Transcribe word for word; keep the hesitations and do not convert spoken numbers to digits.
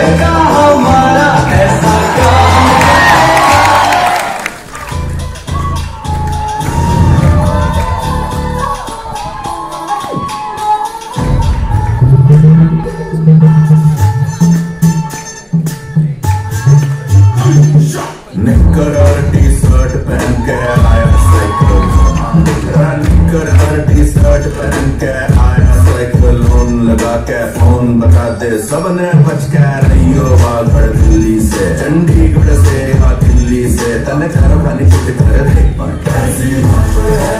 का हमारा ऐसा काम निक्कर और टी शर्ट पहन के आया साइकिल, निक्कर और टी शर्ट पहन के आया साइकिल, लोन लगा के फोन बता दे सबने बच के रहियो बागड़ दिल्ली से, चंडीगढ़ से या दिल्ली से, तने घर खानी कुछ कर दे।